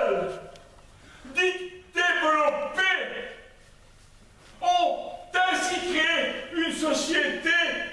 occidentale, dite développée, ont ainsi créé une société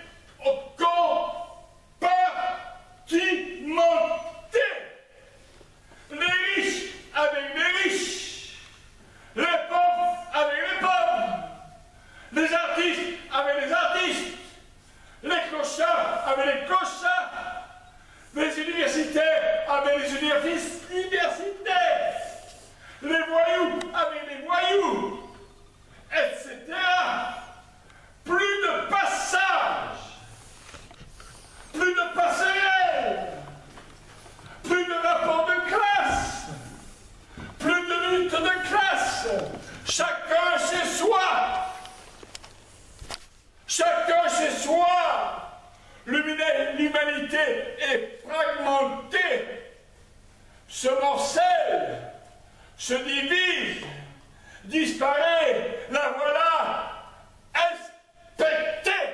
compartimentée. Les riches avec les riches, les pauvres avec les pauvres, les artistes avec les artistes, les clochards avec les clochards, les universitaires avec les universitaires, les voyous avec les voyous, etc. Plus de passage, plus de passerelle, plus de rapport de classe, plus de lutte de classe, chacun chez soi. Chacun chez soi. L'humanité est fragmentée, se morcelle, se divise, disparaît, la voilà inspectée,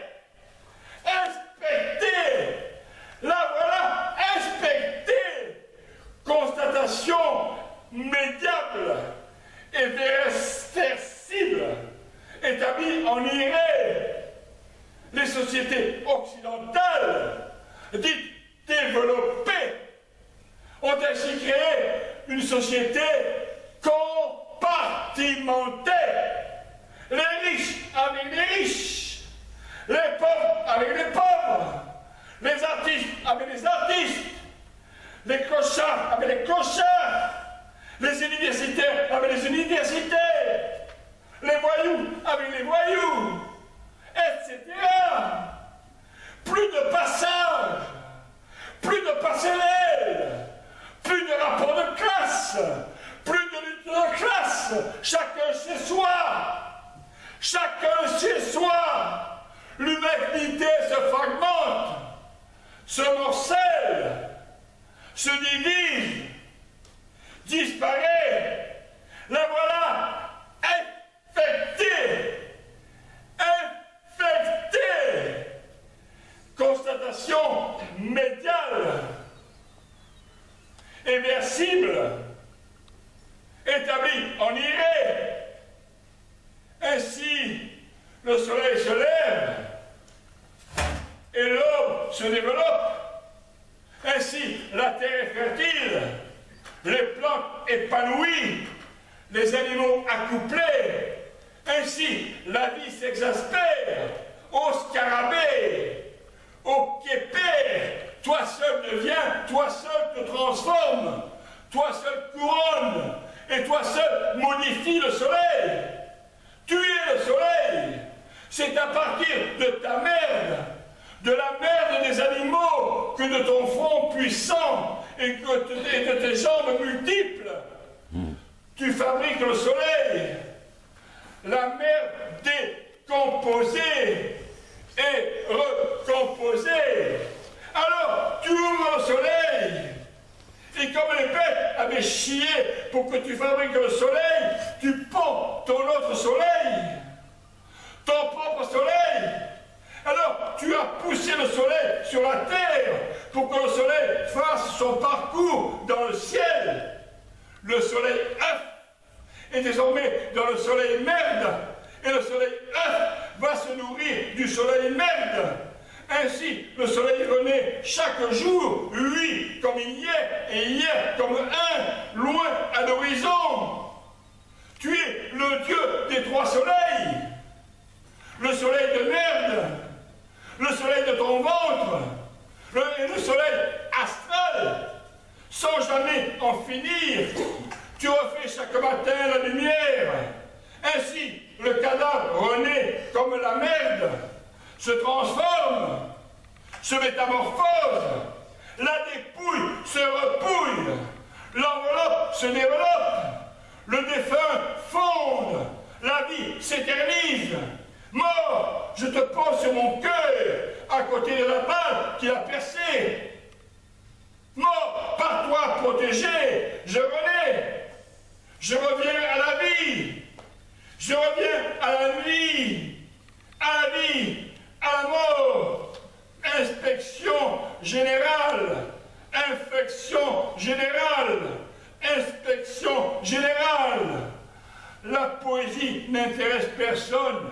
la voilà inspectée. Constatation médiable et vérifiable établie en irée. Les sociétés occidentales, dites développées, ont ainsi créé une société compartimentée. Les riches avec les riches, les pauvres avec les pauvres, les artistes avec les artistes, les clochards avec les clochards, les universitaires avec les universitaires, les voyous avec les voyous, etc. Plus de passage, plus de passerelle, plus de rapport de classe, plus de lutte de classe, chacun chez soi, chacun chez soi. L'humanité se fragmente, se morcelle, se divise, disparaît. La voilà infectée. Constatation médiale, inversible, établie en irée. Ainsi, le soleil se lève et l'aube se développe. Ainsi, la terre est fertile, les plantes épanouies, les animaux accouplés. Ainsi, la vie s'exaspère, au scarabée, au képé. Toi seul deviens, toi seul te transforme, toi seul couronne, et toi seul modifie le soleil. Tu es le soleil. C'est à partir de ta merde, de la merde des animaux, que de ton front puissant et de tes jambes multiples, tu fabriques le soleil. La mer décomposée et recomposée. Alors, tu ouvres le soleil. Et comme les bêtes avaient chié pour que tu fabriques le soleil, tu ponds ton autre soleil, ton propre soleil. Alors, tu as poussé le soleil sur la terre pour que le soleil fasse son parcours dans le ciel. Le soleil œuf est désormais dans le soleil merde, et le soleil œuf va se nourrir du soleil merde. Ainsi, le soleil renaît chaque jour, lui comme hier, et hier comme un, loin à l'horizon. Tu es le dieu des trois soleils, le soleil de merde, le soleil de ton ventre, et le soleil astral, sans jamais en finir. Tu refais chaque matin la lumière. Ainsi, le cadavre renaît comme la merde, se transforme, se métamorphose, la dépouille se repouille, l'enveloppe se développe, le défunt fonde, la vie s'éternise. Mort, je te pose sur mon cœur, à côté de la balle qui a percé. Mort, par toi protégé, je renais, je reviens à la vie, je reviens à la vie, à la vie, à la mort. Inspection générale, infection générale, inspection générale. La poésie n'intéresse personne.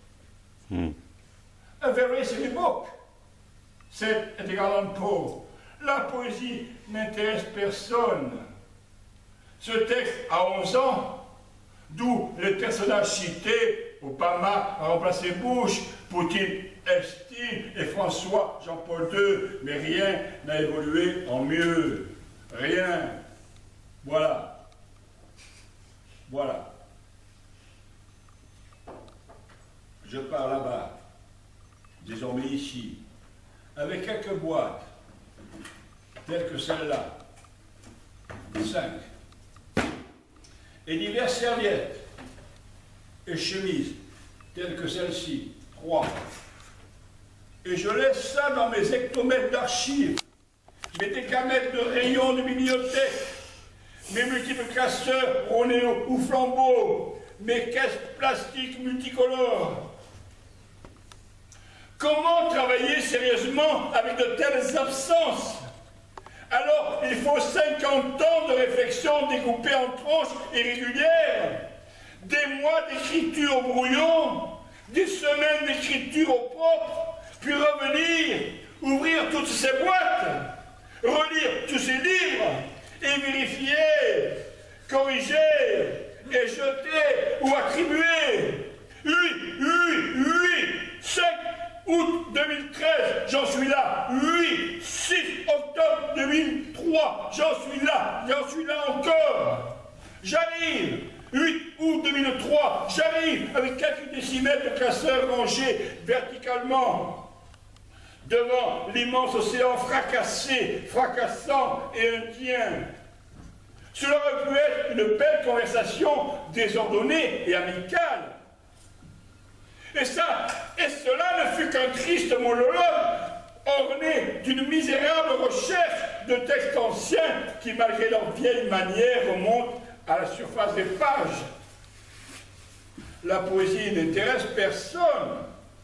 A very silly book, said Edgar Allan Poe. La poésie n'intéresse personne. Ce texte a 11 ans, d'où les personnages cités, Obama a remplacé Bush, Poutine, Epstein et François Jean-Paul II, mais rien n'a évolué en mieux. Rien. Voilà. Voilà. Je pars là-bas, désormais ici, avec quelques boîtes, telles que celle-là, 5, et diverses serviettes et chemises, telles que celle-ci, 3. Et je laisse ça dans mes hectomètres d'archives, mes décamètres de rayons de bibliothèque, mes multiples classeurs Ronéo ou Flambeau, mes caisses plastiques multicolores. Comment travailler sérieusement avec de telles absences? Alors, il faut 50 ans de réflexion découpée en tranches irrégulières, des mois d'écriture au brouillon, des semaines d'écriture au propre, puis revenir, ouvrir toutes ces boîtes, relire tous ces livres, et vérifier, corriger, et jeter ou attribuer. Oui, 5 août 2013, j'en suis là. 6 octobre 2003, j'en suis là encore. J'arrive. 8 août 2003, j'arrive avec quelques décimètres de classeurs rangés verticalement devant l'immense océan fracassant et indien. Cela aurait pu être une belle conversation désordonnée et amicale. Et cela ne fut qu'un triste monologue orné d'une misérable recherche de textes anciens qui, malgré leur vieille manière, remontent à la surface des pages. La poésie n'intéresse personne.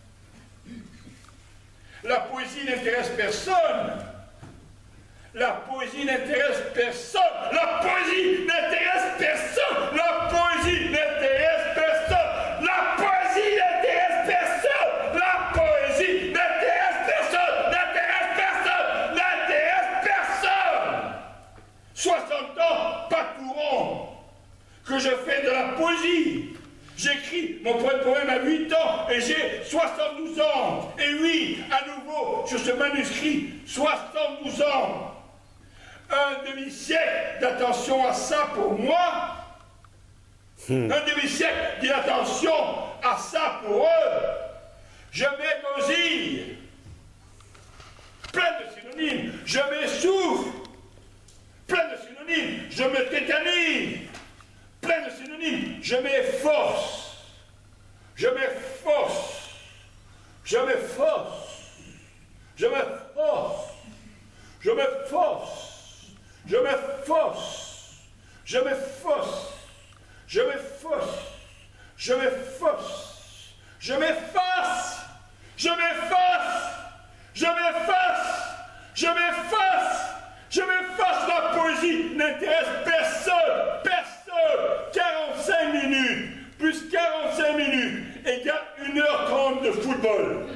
La poésie n'intéresse personne. La poésie n'intéresse personne. La poésie n'intéresse personne. La poésie n'intéresse personne. La poésie n'intéresse personne. La poésie n'intéresse personne. N'intéresse personne. N'intéresse personne. 60 ans, pas tout rond, que je fais de la poésie. J'écris mon premier poème à 8 ans et j'ai 72 ans. Et oui, à nouveau, sur ce manuscrit, 72 ans. Un demi-siècle d'attention à ça pour moi. Un demi-siècle d'inattention à ça pour eux. Je m'égosille. Plein de synonymes. Je m'essouffle. Plein de synonymes. Je me tétanise. Plein de synonymes. Je m'efforce. Je m'efforce. Je m'efforce. Je m'efforce. Je m'efforce. Je m'efforce. Je m'efforce. Je m'efforce. Je m'efforce. Je m'efface. Je m'efface. Je m'efface. Je m'efface. Je m'efface. La poésie n'intéresse personne. Personne. 45 minutes plus 45 minutes égale 1h30 de football.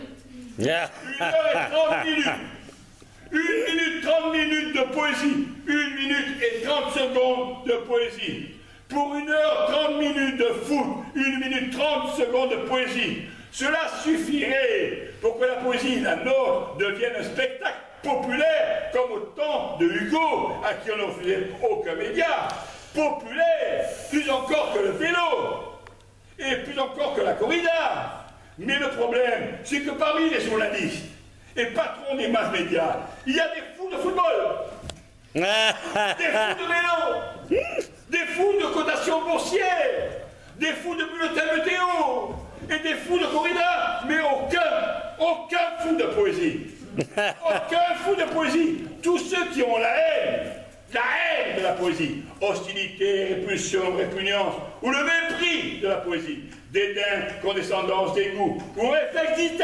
1h30 minutes. 1 minute 30 minutes de poésie. 1 minute et 30 secondes de poésie. Pour 1h30 minutes de foot, 1 minute 30 secondes de poésie. Cela suffirait pour que la poésie, la nôtre, devienne un spectacle populaire, comme au temps de Hugo, à qui on n'offrait aucun média. Populaire, plus encore que le vélo, et plus encore que la corrida. Mais le problème, c'est que parmi les journalistes et patrons des masses médias, il y a des fous de football, des fous de vélo, des fous de cotation boursière, des fous de bulletins météo, et des fous de corrida, mais aucun fou de poésie. Aucun fou de poésie. Tous ceux qui ont la haine de la poésie, hostilité, répulsion, répugnance, ou le mépris de la poésie, dédain, condescendance, dégoût, ou effectivité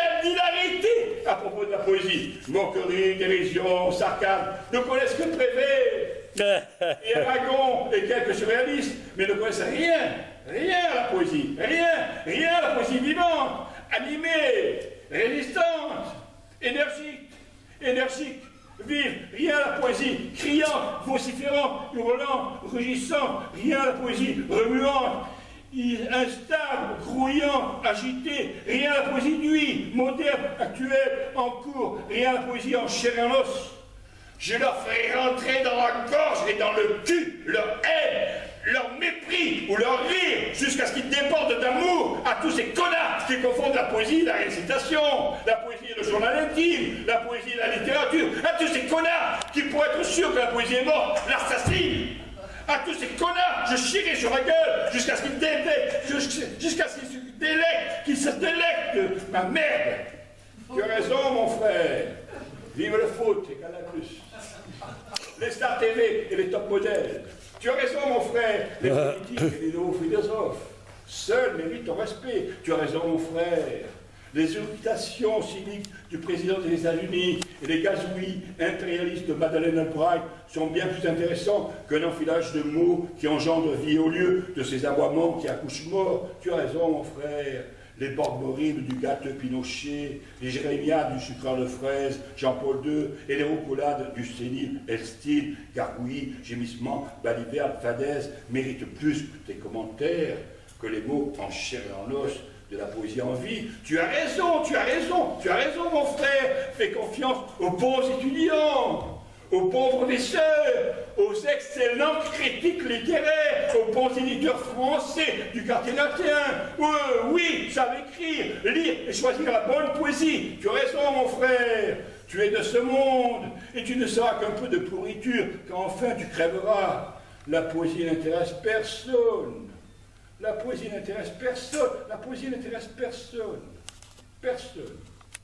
d'hilarité à propos de la poésie, moquerie, dérision, sarcasme, ne connaissent que Prévert. et Aragon et quelques surréalistes, mais ne connaissent rien à la poésie, rien à la poésie vivante, animée, résistante, énergique, vive, rien à la poésie criante, vociférante, hurlant, rugissant, rien à la poésie remuante, instable, grouillant, agité, rien à la poésie nuit, moderne, actuelle, en cours, rien à la poésie en chair et en os. Je leur ferai rentrer dans la gorge et dans le cul leur haine, leur mépris ou leur rire, jusqu'à ce qu'ils débordent d'amour à tous ces connards qui confondent la poésie et la récitation, la poésie et le journal intime, la poésie et la littérature, à tous ces connards qui, pour être sûrs que la poésie est morte, l'assassinent. À tous ces connards, je chierai sur la gueule jusqu'à ce qu'ils se délectent, qu'ils se délectent de ma merde. Tu as raison, mon frère. Vive le foot et Canal+. Les stars TV et les top modèles. Tu as raison, mon frère. Les politiques et les nouveaux philosophes. Seuls méritent ton respect. Tu as raison, mon frère. Les irritations cyniques du président des États-Unis et les gazouillis impérialistes de Madeleine Albright sont bien plus intéressants qu'un enfilage de mots qui engendre vie au lieu de ces aboiements qui accouchent morts. Tu as raison, mon frère. Les borborines du gâteux Pinochet, les jérémiades du sucreur de fraises, Jean-Paul II, et les roucoulades du sénile Elstil, gargouillis, gémissements, balivernes, fadaises, méritent plus que tes commentaires, que les mots en chair et en os de la poésie en vie. Tu as raison, mon frère. Fais confiance aux bons étudiants, aux bons professeurs, aux excellents critiques littéraires, aux bons éditeurs français du quartier latin. Oui, savent écrire, lire et choisir la bonne poésie. Tu as raison, mon frère. Tu es de ce monde et tu ne seras qu'un peu de pourriture quand enfin tu crèveras. La poésie n'intéresse personne. La poésie n'intéresse personne. La poésie n'intéresse personne. Personne.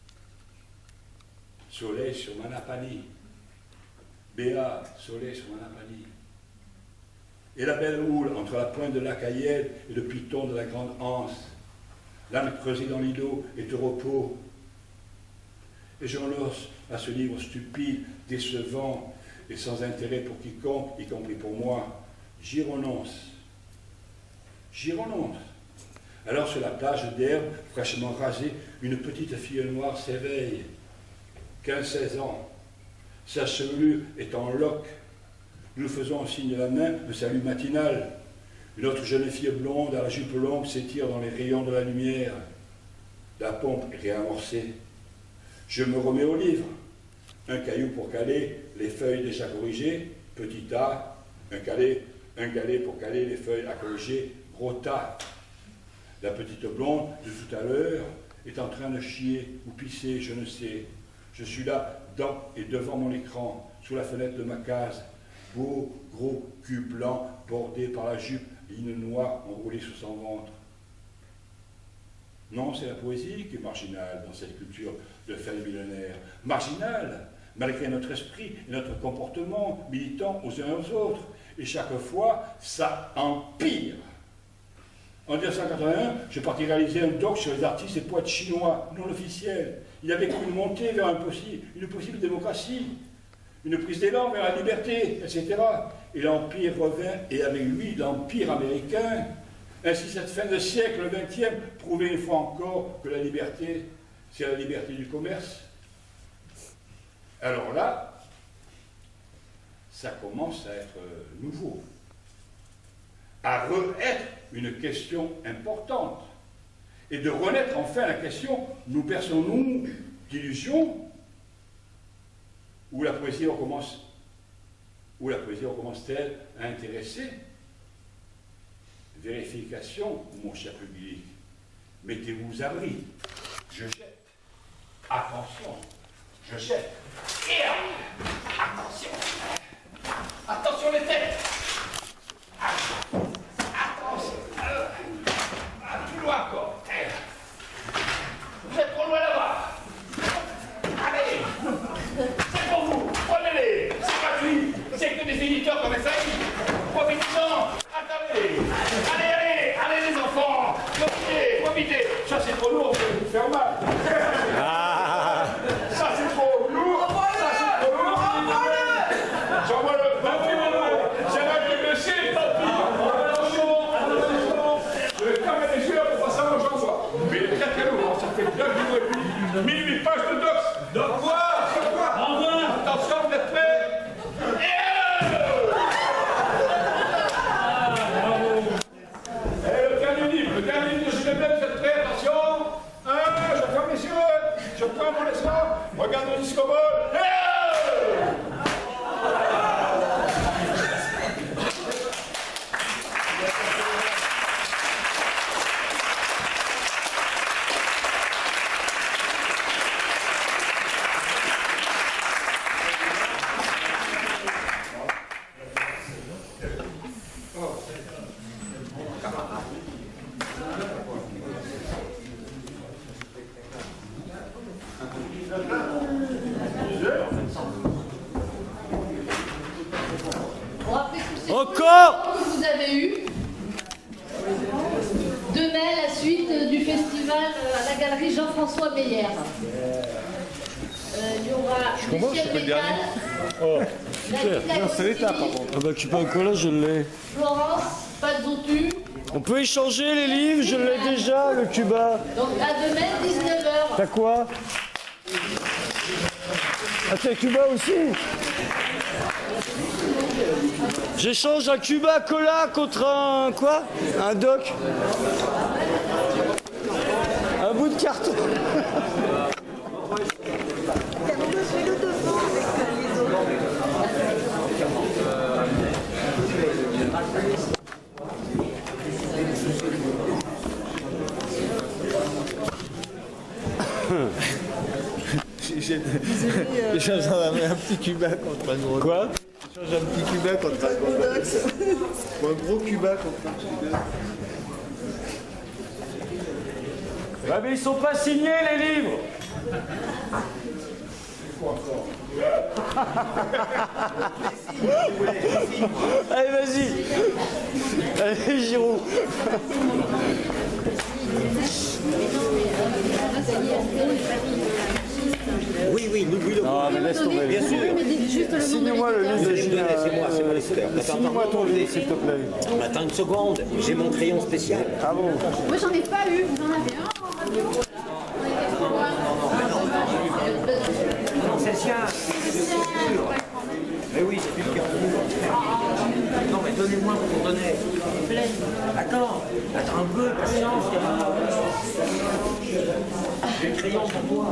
Soleil sur Manapani. Béat, soleil sur Manapani. Et la belle houle entre la pointe de la Cayenne et le piton de la grande anse. L'âne creusée dans l'îlot est au repos. Et j'en losse à ce livre stupide, décevant et sans intérêt pour quiconque, y compris pour moi. J'y renonce. J'y renonce. Alors sur la plage d'herbe, fraîchement rasée, une petite fille noire s'éveille. 15-16 ans. Sa chevelure est en loques. Nous faisons en signe de la main le salut matinal. Une autre jeune fille blonde à la jupe longue s'étire dans les rayons de la lumière. La pompe est réamorcée. Je me remets au livre. Un caillou pour caler les feuilles déjà corrigées, petit A. Un galet pour caler les feuilles à corriger, gros tas. La petite blonde de tout à l'heure est en train de chier ou pisser, je ne sais. Je suis là, dans et devant mon écran, sous la fenêtre de ma case. Beau, gros cul blanc, bordé par la jupe, ligne noire enroulée sous son ventre. Non, c'est la poésie qui est marginale dans cette culture de fin millénaire. Marginale, malgré notre esprit et notre comportement militant aux uns aux autres. Et chaque fois, ça empire. En 1981, je partis réaliser un doc sur les artistes et poètes chinois non officiels. Il y avait une montée vers une possible démocratie, une prise d'élan vers la liberté, etc. Et l'Empire revint, et avec lui l'Empire américain. Ainsi, cette fin de siècle, le XXe, prouvait une fois encore que la liberté, c'est la liberté du commerce. Alors là, ça commence à être nouveau, à re-être une question importante, et de renaître enfin la question, nous perçons-nous d'illusions, où la poésie recommence-t-elle à intéresser? Vérification, mon cher public, mettez-vous à l'abri, je jette, attention, je jette, et attention, attention les têtes, attention, plus loin encore, vous êtes trop loin là-bas, allez, c'est pour vous, prenez-les, c'est gratuit, c'est que des éditeurs comme FAI, profitez-en, attendez, allez les enfants, profitez, ça c'est trop lourd, vous allez vous faire mal, ça c'est trop lourd, ça c'est trop lourd, j'envoie le François Meyer. Il y aura Michel Métal. Oh, super. Non, c'est l'état, par contre. Ah bah, Cuba Cola, je l'ai. Florence Pazzotu. On peut échanger les livres, je l'ai déjà, le Cuba. Donc à demain, 19h. T'as quoi? Ah, t'as Cuba aussi? J'échange un Cuba Cola contre un quoi? Un doc? Un bout de carton. J'échange un petit Cuba contre un gros. Quoi? J'échange un petit Cuba contre un gros. Ou un gros Cuba contre un petit Cuba. Ouais, mais ils sont pas signés les livres. Allez, vas-y. Allez, Giroud. Oui, oui, nous le Non, mais laisse tomber. bien sûr. Signe-moi le livre de Julien. C'est moi l'éditeur. Signe-moi ton livre, s'il te plaît. Attends une seconde, j'ai mon crayon spécial. Ah bon? Moi, j'en ai pas eu. Vous en avez un? Non, c'est le sien. Mais oui, c'est lui qui a Non, mais donnez-moi pour donner. Attends un peu, patience. J'ai le crayon pour toi.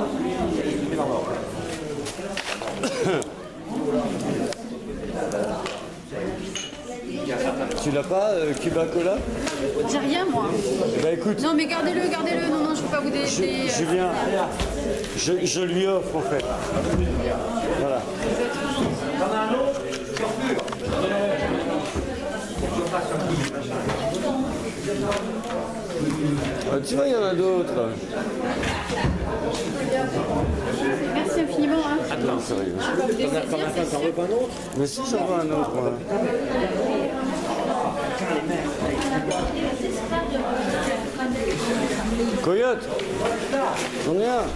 Tu l'as pas, Cuba Cola? J'ai rien, moi. Bah écoute, Non, mais gardez-le. Non, non, je peux pas vous délaisser. Julien, je lui offre en fait. Voilà. Ah, tu vois, il y en a d'autres. Merci infiniment. Hein. Non, sérieux. T'en veux pas un autre? Mais si, j'en veux un autre, moi. Coyote, j'en ai un.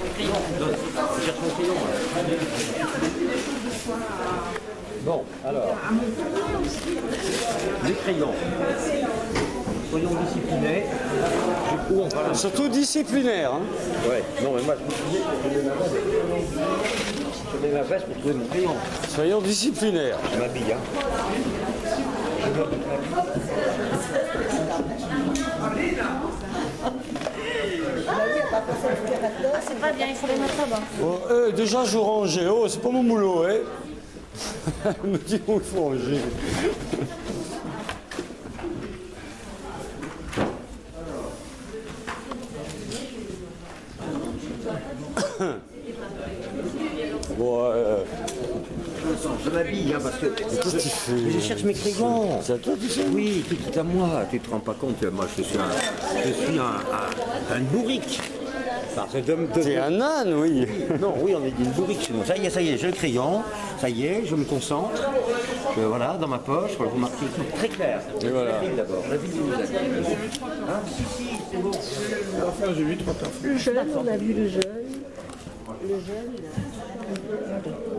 Bon, alors. Les crayons. Soyons disciplinés. Voilà. Surtout disciplinaire. Hein. Ouais, non, mais moi, je mets ma veste pour trouver mon crayon. Soyons disciplinaires. Je m'habille, hein. C'est pas bien, il faut les mettre là-bas. Oh, déjà, je rangeais. Oh, c'est pas mon boulot, hein. Elle me dit où il faut ranger. Bon, Je m'habille, hein, parce que qu'est-ce que tu fais? je cherche mes crayons. C'est à toi, tu sais? Oui, tout est à moi. Tu te rends pas compte, moi je suis un bourrique. Parce que T'es un âne, oui. Non, oui, on est une bourrique chez nous. Ça y est, j'ai le crayon. Ça y est, je me concentre. Voilà, dans ma poche, vous remarquez, très clair. Et voilà. La ville d'abord, la ville du musée. Hein? Si, c'est bon. Enfin, j'ai vu 30 ans. Le jeune, on a vu le jeune. Le jeune, il a...